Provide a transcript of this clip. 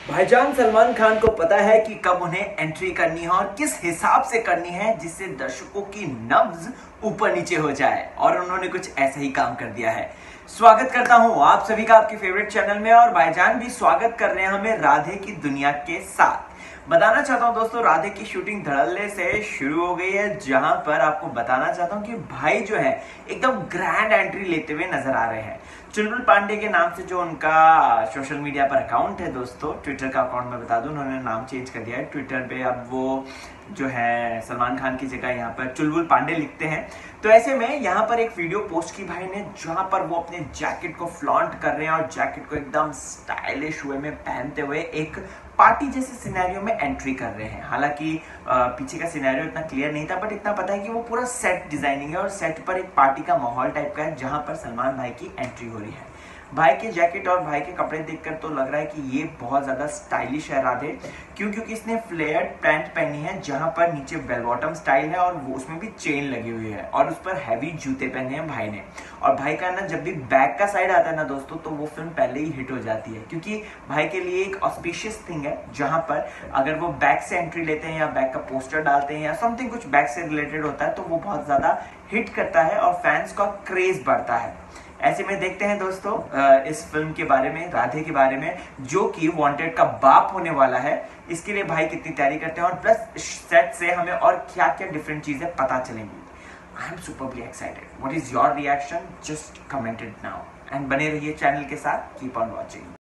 भाईजान सलमान खान को पता है कि कब उन्हें एंट्री करनी है और किस हिसाब से करनी है जिससे दर्शकों की नब्ज ऊपर नीचे हो जाए, और उन्होंने कुछ ऐसा ही काम कर दिया है। स्वागत करता हूं आप सभी का आपके फेवरेट चैनल में, और भाईजान भी स्वागत कर रहे हैं हमें राधे की दुनिया के साथ। बताना चाहता हूं दोस्तों, राधे की शूटिंग धड़ल्ले से शुरू हो गई है, जहां पर आपको बताना चाहता हूं कि भाई जो है एकदम ग्रैंड एंट्री लेते हुए नजर आ रहे हैं। चुलबुल पांडे के नाम से जो उनका सोशल मीडिया पर अकाउंट है दोस्तों, ट्विटर का अकाउंट मैं बता दूं, उन्होंने नाम चेंज कर दिया है। ट्विटर पे अब वो जो है सलमान खान की जगह यहाँ पर चुलबुल पांडे लिखते हैं। तो ऐसे में यहाँ पर एक वीडियो पोस्ट की भाई ने, जहां पर वो अपने जैकेट को फ्लॉन्ट कर रहे हैं और जैकेट को एकदम स्टाइलिश वे में पहनते हुए एक पार्टी जैसे सिनेरियो में एंट्री कर रहे हैं। हालांकि पीछे का सिनेरियो इतना क्लियर नहीं था, बट इतना पता है कि वो पूरा सेट डिजाइनिंग है और सेट पर एक पार्टी का माहौल टाइप का है, जहां पर सलमान भाई की एंट्री हो रही है। भाई के जैकेट और भाई के कपड़े देखकर तो लग रहा है कि ये बहुत ज्यादा स्टाइलिश है राधे, क्योंकि इसने फ्लेयर्ड पैंट पहनी है जहां पर नीचे बेल बॉटम स्टाइल है और वो उसमें भी चेन लगी हुई है, और उस पर हैवी जूते पहने हैं भाई ने। और भाई का ना जब भी बैक का साइड आता है ना दोस्तों, तो वो फिल्म पहले ही हिट हो जाती है, क्योंकि भाई के लिए एक ऑस्पिशियस थिंग है, जहां पर अगर वो बैक से एंट्री लेते हैं या बैक का पोस्टर डालते हैं या समथिंग कुछ बैक से रिलेटेड होता है, तो वो बहुत ज्यादा हिट करता है और फैंस का क्रेज बढ़ता है। ऐसे में देखते हैं दोस्तों इस फिल्म के बारे में, राधे के बारे में, जो कि वांटेड का बाप होने वाला है। इसके लिए भाई कितनी तैयारी करते हैं और प्लस सेट से हमें और क्या क्या डिफरेंट चीजें पता चलेंगी। I am superly excited. What is your reaction? Just comment it now and बने रहिए चैनल के साथ। Keep on watching.